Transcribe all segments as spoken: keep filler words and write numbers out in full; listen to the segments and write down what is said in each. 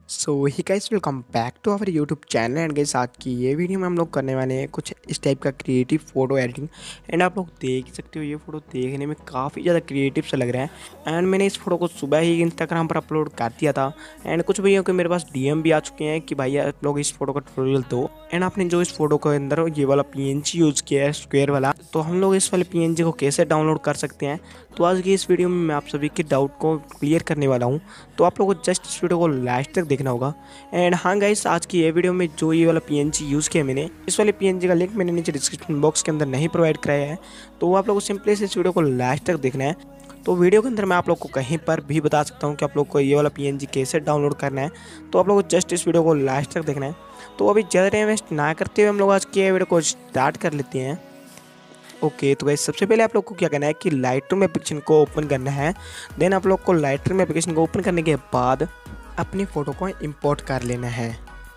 So hi guys welcome back to our YouTube channel and guys आज की ये video में हम लोग करने वाले हैं कुछ इस टाइप का क्रिएटिव फोटो एडिटिंग। एंड आप लोग देख सकते हो ये फोटो देखने में काफ़ी ज़्यादा क्रिएटिव सा लग रहा है। एंड मैंने इस फोटो को सुबह ही इंस्टाग्राम पर अपलोड कर दिया था। एंड कुछ भैया के मेरे पास डीएम भी आ चुके हैं कि भाई आप लोग इस फोटो का ट्यूटोरियल दो। एंड आपने जो इस फोटो के अंदर ये वाला पीएनजी यूज़ किया है स्क्वायर वाला, तो हम लोग इस वाले पीएनजी को कैसे डाउनलोड कर सकते हैं। तो आज की इस वीडियो में मैं आप सभी के डाउट को क्लियर करने वाला हूँ। तो आप लोगों को जस्ट इस वीडियो को लास्ट तक देखना होगा। एंड हाँ गाइस, आज की ये वीडियो में जो ये वाला पीएनजी यूज़ किया मैंने, इस वाले पीएनजी का लिंक मैंने नीचे डिस्क्रिप्शन बॉक्स के अंदर नहीं प्रोवाइड कराया है। तो आप लोगों को सिंपली से इस वीडियो को लास्ट तक देखना है। तो वीडियो के अंदर मैं आप लोग को कहीं पर भी बता सकता हूँ कि आप लोग को ये वाला पीएनजी कैसे डाउनलोड करना है। तो आप लोग को जस्ट इस वीडियो को लास्ट तक देखना है। तो अभी ज़्यादा टाइम वेस्ट ना करते हुए हम लोग आज की वीडियो को स्टार्ट कर लेते हैं। ओके okay, तो गाइस सबसे पहले आप लोग को क्या करना है कि लाइटरूम एप्लीकेशन को ओपन करना है। देन आप लोग को लाइटरूम एप्लीकेशन को ओपन करने के बाद अपनी फ़ोटो को इंपोर्ट कर लेना है।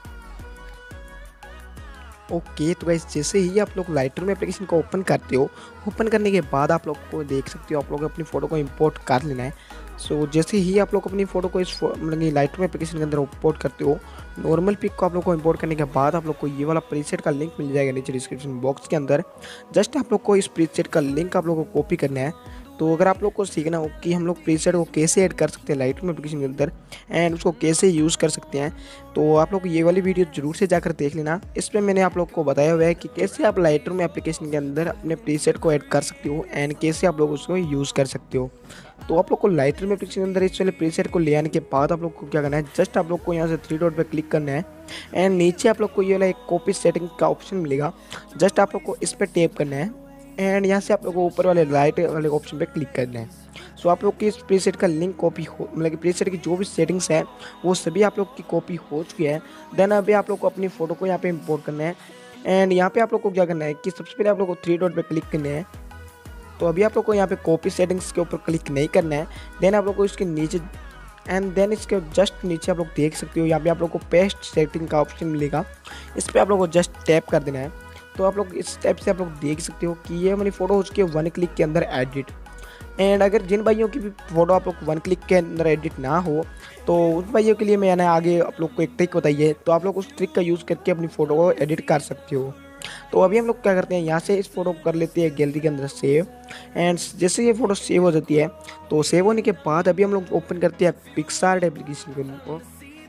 ओके okay, तो गाइस जैसे ही आप लोग लाइटरूम एप्लीकेशन को ओपन करते हो, ओपन करने के बाद आप लोग को देख सकते हो आप लोग अपनी फ़ोटो को इंपोर्ट कर लेना है। सो so, जैसे ही आप लोग अपनी फ़ोटो को इस मतलब कि लाइटरूम एप्लीकेशन के अंदर इंपोर्ट करते हो, नॉर्मल पिक को आप लोग को इंपोर्ट करने के बाद आप लोग को ये वाला प्रीसेट का लिंक मिल जाएगा नीचे डिस्क्रिप्शन बॉक्स के अंदर। जस्ट आप लोग को इस प्रीसेट का लिंक आप लोग को कॉपी करना है। तो अगर आप लोग को सीखना हो कि हम लोग प्रीसेट को कैसे ऐड कर सकते हैं लाइटरूम एप्लीकेशन के अंदर एंड उसको कैसे यूज़ कर सकते हैं, तो आप लोग ये वाली वीडियो जरूर से जाकर देख लेना। इसमें मैंने आप लोग को बताया हुआ है कि कैसे आप लाइटरूम एप्लीकेशन के अंदर अपने प्रीसेट को ऐड कर सकते हो एंड कैसे आप लोग उसको यूज़ कर सकते हो। तो आप लोग को लाइटरूम एप्लीकेशन के अंदर इस वाले प्रीसेट को ले आने के बाद आप लोग को क्या करना है, जस्ट आप लोग को यहाँ से थ्री डॉट पे क्लिक करना है। एंड नीचे आप लोग को ये वाला एक कॉपी सेटिंग का ऑप्शन मिलेगा। जस्ट आप लोग को इस पर टैप करना है एंड यहाँ से आप लोग को ऊपर वाले राइट वाले ऑप्शन पे क्लिक करना है। सो आप लोग की इस प्रीसेट का लिंक कॉपी हो मतलब कि प्रीसेट की जो भी सेटिंग्स है वो सभी आप लोग की कॉपी हो चुकी है। देन अभी आप लोग को अपनी फ़ोटो को यहाँ पे इंपोर्ट करना है। एंड यहाँ पे आप लोग को क्या करना है कि सबसे पहले आप लोग को थ्री डॉट पे क्लिक करना है। तो अभी आप लोग को यहाँ पे कॉपी सेटिंग्स के ऊपर क्लिक नहीं करना है। देन आप लोग को इसके नीचे एंड देन इसके जस्ट नीचे आप लोग देख सकते हो यहाँ पे आप लोग को पेस्ट सेटिंग का ऑप्शन मिलेगा। इस पर आप लोग को जस्ट टैप कर देना है। तो आप लोग इस टाइप से आप लोग देख सकते हो कि ये हमारी फ़ोटो हो चुकी है वन क्लिक के अंदर एडिट। एंड अगर जिन भाइयों की भी फ़ोटो आप लोग वन क्लिक के अंदर एडिट ना हो, तो उन भाइयों के लिए मैंने आगे आप लोग को एक ट्रिक बताई है। तो आप लोग उस ट्रिक का यूज़ करके अपनी फ़ोटो को एडिट कर सकते हो। तो अभी हम लोग क्या करते हैं, यहाँ से इस फोटो को कर लेते हैं गैलरी के अंदर सेव। एंड जैसे ये फ़ोटो सेव हो जाती है, तो सेव होने के बाद अभी हम लोग ओपन करते हैं पिक्सार्ट एप्लीकेशन को।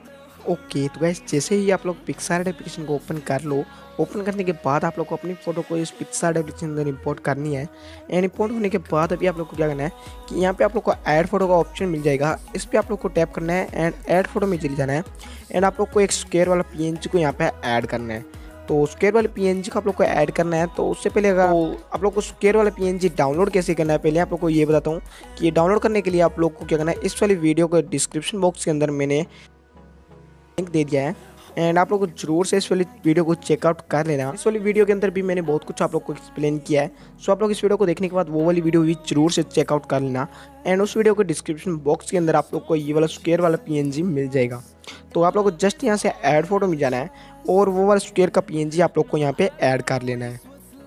ओके तो गाइस जैसे ही आप लोग पिक्सार्ट एप्लीकेशन को ओपन कर लो, ओपन करने के बाद आप लोग को अपनी फ़ोटो को इस पिक्सार्ट एप्लीकेशन के अंदर इंपोर्ट करनी है। एंड इंपोर्ट होने के बाद अभी आप लोग को क्या करना है कि यहाँ पे आप लोग को ऐड फोटो का ऑप्शन मिल जाएगा। इस पर आप लोग को टैप करना है एंड ऐड फोटो में चले जाना है। एंड आप लोग को एक स्क्वायर वाला पीएनजी को यहाँ पे ऐड करना है। तो स्क्वायर वाले पीएनजी को आप लोग को ऐड करना है। तो उससे पहले अगर तो आप लोग को स्क्वायर वाला पीएनजी डाउनलोड कैसे करना है, पहले आप लोग को ये बताता हूँ कि ये डाउनलोड करने के लिए आप लोग को क्या करना है, इस वाली वीडियो को डिस्क्रिप्शन बॉक्स के अंदर मैंने लिंक दे दिया है। एंड आप लोग को जरूर से इस वाली वीडियो को चेकआउट कर लेना। इस वाली वीडियो के अंदर भी मैंने बहुत कुछ आप लोग को एक्सप्लेन किया है। सो आप लोग इस वीडियो को देखने के बाद वो वाली वीडियो भी जरूर से चेकआउट कर लेना। एंड उस वीडियो के डिस्क्रिप्शन बॉक्स के अंदर आप लोग को ये वाला स्क्वायर वाला पीएनजी मिल जाएगा। तो आप लोग को जस्ट यहाँ से ऐड फोटो में जाना है और वो वाला स्क्वायर का पीएनजी आप लोग को यहाँ पे ऐड कर लेना है।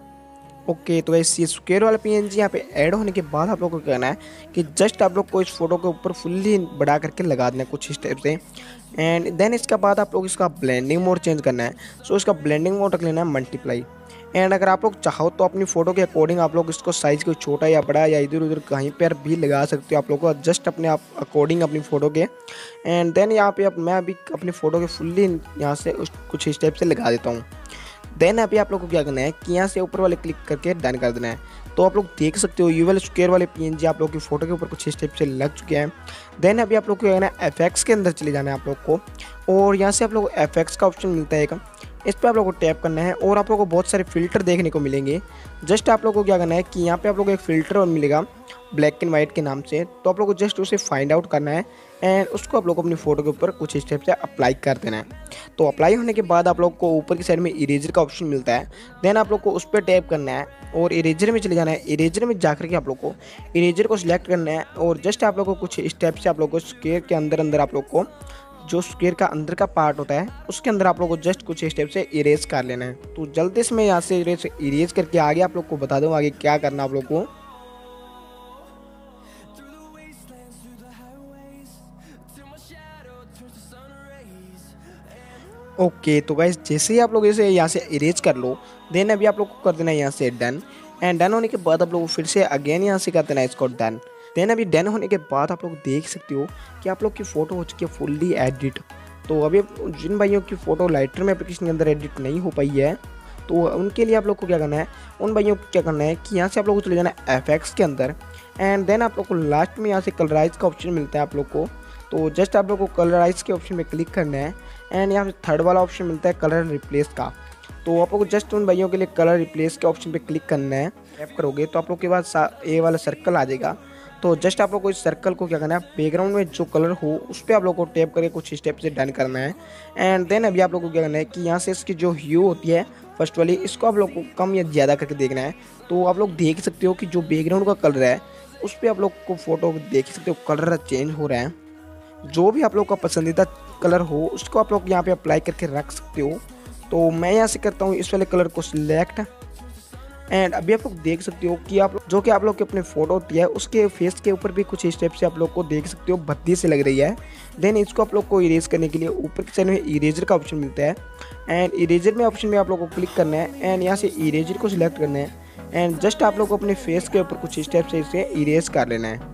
ओके okay, तो इस स्क्वायर वाला पीएनजी यहाँ पे ऐड होने के बाद आप लोग को कहना है कि जस्ट आप लोग को इस फोटो के ऊपर फुल्ली बढ़ा करके लगा देना है कुछ इस टाइप से। एंड देन इसके बाद आप लोग इसका ब्लेंडिंग मोड चेंज करना है। सो इसका ब्लेंडिंग मोड रख लेना है मल्टीप्लाई। एंड अगर आप लोग चाहो तो अपनी फ़ोटो के अकॉर्डिंग आप लोग इसको साइज़ को छोटा या बड़ा या इधर उधर कहीं पर भी लगा सकते हो आप लोग को, जस्ट अपने आप अकॉर्डिंग अपनी फ़ोटो के। एंड देन यहाँ पे अब मैं अभी अपनी फ़ोटो के फुल्ली यहाँ से उस कुछ इस टाइप से लगा देता हूँ। देन अभी आप लोग को क्या करना है कि यहाँ से ऊपर वाले क्लिक करके डन कर देना है। तो आप लोग देख सकते हो ये वाले स्क्वायर वाले पीएनजी आप लोग की फ़ोटो के ऊपर कुछ इस टाइप से लग चुके हैं। देन अभी आप लोग को क्या करना है, एफएक्स के अंदर चले जाना है आप लोग को। और यहाँ से आप लोग को एफएक्स का ऑप्शन मिलता है एक, इस पर आप लोग को टैप करना है और आप लोग को बहुत सारे फ़िल्टर देखने को मिलेंगे। जस्ट आप लोग को क्या करना है कि यहाँ पे आप लोग को एक फ़िल्टर मिलेगा ब्लैक एंड वाइट के नाम से। तो आप लोग को जस्ट उसे फाइंड आउट करना है एंड उसको आप लोग को अपनी फ़ोटो के ऊपर कुछ इस टाइप से अप्लाई कर देना है। तो अप्लाई होने के बाद आप लोग को ऊपर की साइड में इरेजर का ऑप्शन मिलता है। देन आप लोग को उस पर टैप करना है और इरेजर में चले जाना है। इरेजर में जाकर के आप लोग को इरेजर को सिलेक्ट करना है और जस्ट आप लोग को कुछ इस टाइप से आप लोग को स्क्वायर के अंदर अंदर आप लोग को जो स्क्वायर का अंदर का पार्ट होता है उसके अंदर आप लोग को जस्ट कुछ स्टेप से इरेज कर लेना है। तो जल्दी से मैं यहाँ से इरेज इरेज करके आगे आप लोग को बता दूँ आगे क्या करना आप लोग को। ओके तो गाइस जैसे ही आप लोग इसे यहाँ से इरेज कर लो, देन अभी आप लोग को कर देना है यहाँ से डन। एंड डन होने के बाद आप लोग फिर से अगेन यहाँ से कर देना है इसको डन। देन अभी डन होने के बाद आप लोग देख सकते हो कि आप लोग की फ़ोटो हो चुकी है फुल्ली एडिट। तो अभी जिन भाइयों की फ़ोटो लाइटरूम एप्लीकेशन के अंदर एडिट नहीं हो पाई है, तो उनके लिए आप लोग को क्या करना है, उन भाइयों को क्या करना है कि यहाँ से आप लोग को चले जाना है एफेक्ट्स के अंदर। एंड देन आप लोग को लास्ट में यहाँ से कलराइज का ऑप्शन मिलता है आप लोग को। तो जस्ट आप लोग को कलराइज के ऑप्शन पे क्लिक करना है। एंड यहाँ पे थर्ड वाला ऑप्शन मिलता है कलर रिप्लेस का। तो आप लोग को जस्ट उन भाइयों के लिए कलर रिप्लेस के ऑप्शन पे क्लिक करना है। टैप करोगे तो आप लोग के पास ए वाला सर्कल आ जाएगा। तो जस्ट आप लोग को इस सर्कल को क्या करना है, बैकग्राउंड में जो कलर हो उस पर आप लोग को टैप करके कुछ स्टेप से डन करना है। एंड देन अभी आप लोग को क्या करना है कि यहाँ से इसकी जो ह्यू होती है फर्स्ट वाली, इसको आप लोग को कम या ज़्यादा करके देखना है। तो आप लोग देख सकते हो कि जो बैकग्राउंड का कलर है उस पर आप लोग को फोटो देख सकते हो कलर चेंज हो रहा है। जो भी आप लोग का पसंदीदा कलर हो उसको आप लोग यहाँ पे अप्लाई करके रख सकते हो। तो मैं यहाँ से करता हूँ इस वाले कलर को सिलेक्ट। एंड अभी आप लोग देख सकते हो कि आप जो कि आप लोग की अपनी फ़ोटो होती है उसके फेस के ऊपर भी कुछ स्टेप से आप लोग को देख सकते हो भद्दी से लग रही है। देन इसको आप लोग को इरेज करने के लिए ऊपर की साइड में इरेजर का ऑप्शन मिलता है। एंड इरेजर में ऑप्शन में आप लोग को क्लिक करना है एंड यहाँ से इरेजर को सिलेक्ट करना है। एंड जस्ट आप लोग को अपने फेस के ऊपर कुछ स्टेप से इसे इरेज कर लेना है।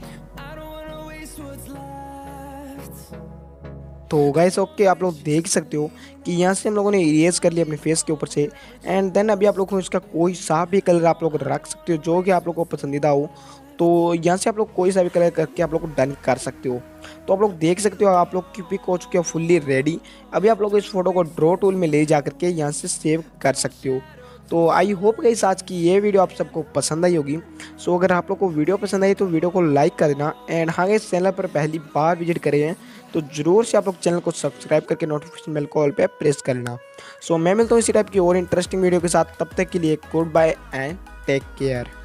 तो गाइस ओके आप लोग देख सकते हो कि यहाँ से हम लोगों ने इरेज कर लिया अपने फेस के ऊपर से। एंड देन अभी आप लोग को इसका कोई सा भी कलर आप लोग रख सकते हो जो कि आप लोग को पसंदीदा हो। तो यहाँ से आप लोग कोई सा भी कलर करके आप लोग को डन कर सकते हो। तो आप लोग देख सकते हो आप लोग की पिक हो चुकी है फुल्ली रेडी। अभी आप लोग इस फोटो को ड्रॉ टूल में ले जा करके यहाँ से सेव कर सकते हो। तो आई होप गाइस आज की ये वीडियो आप सबको पसंद आई होगी। सो अगर आप लोग को वीडियो पसंद आई तो वीडियो को लाइक कर देना। एंड हाँ गाइस चैनल पर पहली बार विजिट करे हैं तो जरूर से आप लोग चैनल को सब्सक्राइब करके नोटिफिकेशन बेल को ऑल पे प्रेस कर लेना। सो मैं मिलता हूँ इसी टाइप की और इंटरेस्टिंग वीडियो के साथ, तब तक के लिए good bye and take care.